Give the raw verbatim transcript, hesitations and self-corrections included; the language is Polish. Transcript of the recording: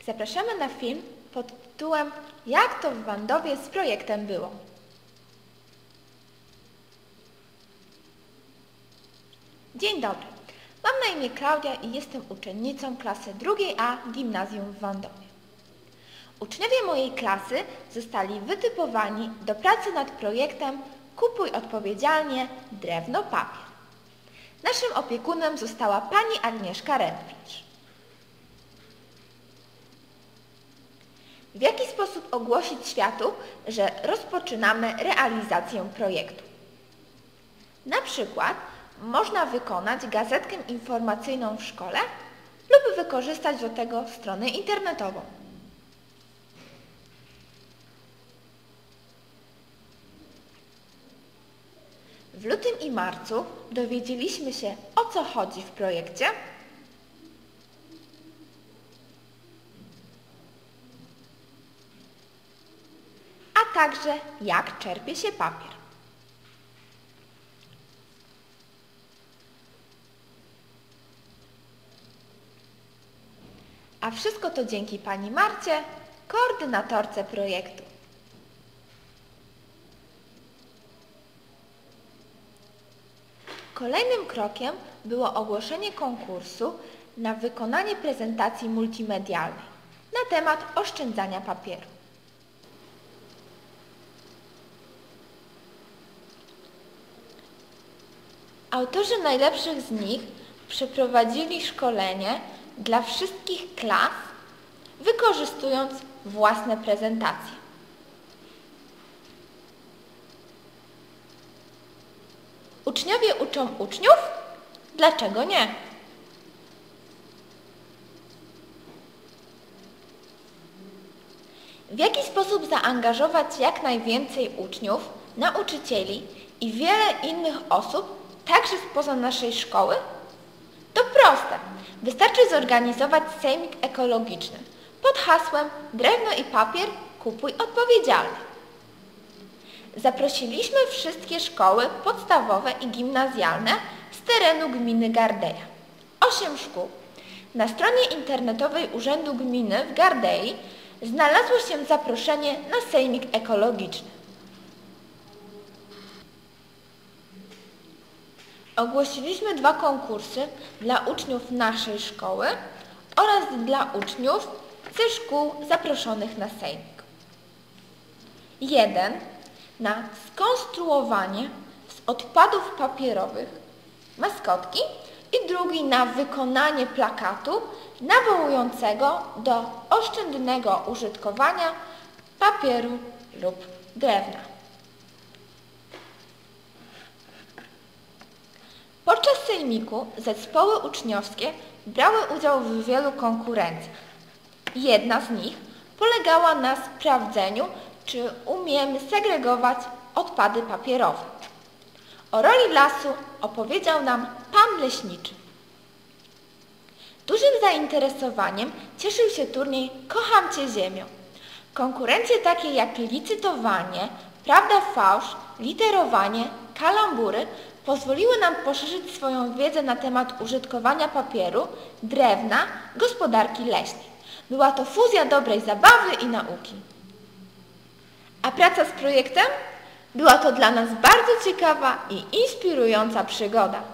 Zapraszamy na film pod tytułem Jak to w Wandowie z projektem było. Dzień dobry, mam na imię Klaudia i jestem uczennicą klasy drugiej A Gimnazjum w Wandowie. Uczniowie mojej klasy zostali wytypowani do pracy nad projektem Kupuj odpowiedzialnie drewno, papier. Naszym opiekunem została pani Agnieszka Rentwicz. W jaki sposób ogłosić światu, że rozpoczynamy realizację projektu? Na przykład można wykonać gazetkę informacyjną w szkole lub wykorzystać do tego stronę internetową. W lutym i marcu dowiedzieliśmy się, o co chodzi w projekcie, a także jak czerpie się papier. A wszystko to dzięki pani Marcie, koordynatorce projektu. Kolejnym krokiem było ogłoszenie konkursu na wykonanie prezentacji multimedialnej na temat oszczędzania papieru. Autorzy najlepszych z nich przeprowadzili szkolenie dla wszystkich klas, wykorzystując własne prezentacje. Uczniowie uczą uczniów? Dlaczego nie? W jaki sposób zaangażować jak najwięcej uczniów, nauczycieli i wiele innych osób, także spoza naszej szkoły? To proste. Wystarczy zorganizować sejmik ekologiczny pod hasłem Drewno i papier kupuj odpowiedzialnie. Zaprosiliśmy wszystkie szkoły podstawowe i gimnazjalne z terenu gminy Gardeja. Osiem szkół. Na stronie internetowej Urzędu Gminy w Gardei znalazło się zaproszenie na sejmik ekologiczny. Ogłosiliśmy dwa konkursy dla uczniów naszej szkoły oraz dla uczniów ze szkół zaproszonych na sejmik. Jeden na skonstruowanie z odpadów papierowych maskotki i drugi na wykonanie plakatu nawołującego do oszczędnego użytkowania papieru lub drewna. Podczas sejmiku zespoły uczniowskie brały udział w wielu konkurencjach. Jedna z nich polegała na sprawdzeniu, czy umiemy segregować odpady papierowe. O roli lasu opowiedział nam pan leśniczy. Dużym zainteresowaniem cieszył się turniej Kocham Cię Ziemio. Konkurencje takie jak licytowanie, prawda fałsz, literowanie, kalambury pozwoliły nam poszerzyć swoją wiedzę na temat użytkowania papieru, drewna, gospodarki leśnej. Była to fuzja dobrej zabawy i nauki. A praca z projektem? Była to dla nas bardzo ciekawa i inspirująca przygoda.